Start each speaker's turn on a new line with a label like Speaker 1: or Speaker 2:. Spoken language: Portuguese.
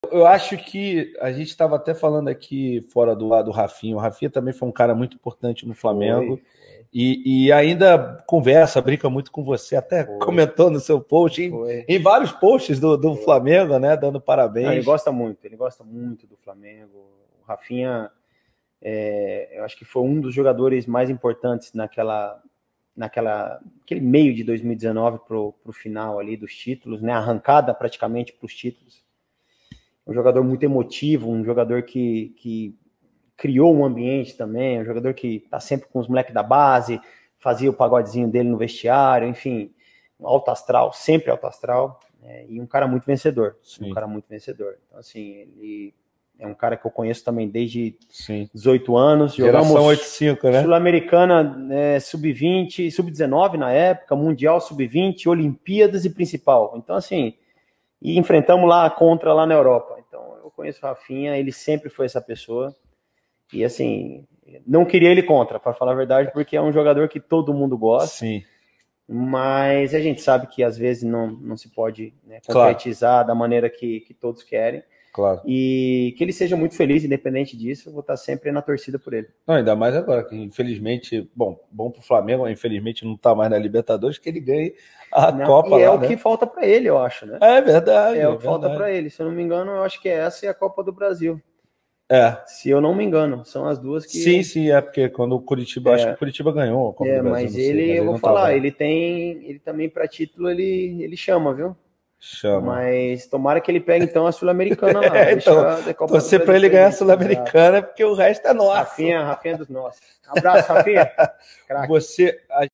Speaker 1: Eu acho que a gente estava até falando aqui fora do lado do Rafinha. O Rafinha também foi um cara muito importante no
Speaker 2: Foi,
Speaker 1: Flamengo. E ainda conversa, brinca muito com você, até
Speaker 2: foi,
Speaker 1: comentou no seu post,
Speaker 2: foi,
Speaker 1: em vários posts do
Speaker 2: foi.
Speaker 1: Flamengo, né? Dando
Speaker 2: Não,
Speaker 1: parabéns.
Speaker 2: ele gosta muito do Flamengo. O Rafinha, eu acho que foi um dos jogadores mais importantes aquele meio de 2019 pro final ali dos títulos, né? Arrancada praticamente para os títulos. Um jogador muito emotivo, um jogador que criou um ambiente também, um jogador que tá sempre com os moleques da base, fazia o pagodezinho dele no vestiário, enfim, alto astral, sempre alto astral, e um cara muito vencedor,
Speaker 1: Sim.
Speaker 2: um cara muito vencedor. Então, assim, ele é um cara que eu conheço também desde
Speaker 1: Sim.
Speaker 2: 18 anos,
Speaker 1: Geração
Speaker 2: jogamos
Speaker 1: 85, né?
Speaker 2: Sul-Americana, Sub-20, Sub-19 na época, Mundial Sub-20, Olimpíadas e Principal. Então, assim, e enfrentamos lá contra lá na Europa. Então, eu conheço o Rafinha, ele sempre foi essa pessoa. E assim, não queria ele contra, para falar a verdade, porque é um jogador que todo mundo gosta.
Speaker 1: Sim.
Speaker 2: Mas a gente sabe que às vezes não se pode, né, concretizar
Speaker 1: Claro.
Speaker 2: da maneira que todos querem.
Speaker 1: Claro.
Speaker 2: E que ele seja muito feliz, independente disso, eu vou estar sempre na torcida por ele.
Speaker 1: Não, ainda mais agora, que infelizmente, bom pro Flamengo, infelizmente não tá mais na Libertadores, que ele ganhe a Copa
Speaker 2: E é
Speaker 1: lá,
Speaker 2: o
Speaker 1: né?
Speaker 2: que falta para ele, eu acho, né?
Speaker 1: É verdade,
Speaker 2: É
Speaker 1: é
Speaker 2: o que falta para
Speaker 1: verdade.
Speaker 2: ele. Se eu não me engano, eu acho que essa é a Copa do Brasil.
Speaker 1: É.
Speaker 2: Se eu não me engano, são as duas
Speaker 1: Sim,
Speaker 2: que.
Speaker 1: sim, é porque quando o Curitiba, acho que o Curitiba ganhou a Copa do Brasil,
Speaker 2: Mas
Speaker 1: não sei,
Speaker 2: ele,
Speaker 1: mas
Speaker 2: eu
Speaker 1: ele
Speaker 2: vou
Speaker 1: não
Speaker 2: falar,
Speaker 1: tava.
Speaker 2: ele também para título ele chama, viu?
Speaker 1: Chama.
Speaker 2: Mas tomara que ele pegue então a Sul-Americana lá.
Speaker 1: Então,
Speaker 2: Deixa a Copa do
Speaker 1: torcer para
Speaker 2: Brasil
Speaker 1: ele
Speaker 2: pra
Speaker 1: ganhar a
Speaker 2: gente. Exato.
Speaker 1: Sul-Americana, porque o resto é nosso.
Speaker 2: Rafinha é dos nossos. Abraço, Rafinha. Craque.
Speaker 1: Você,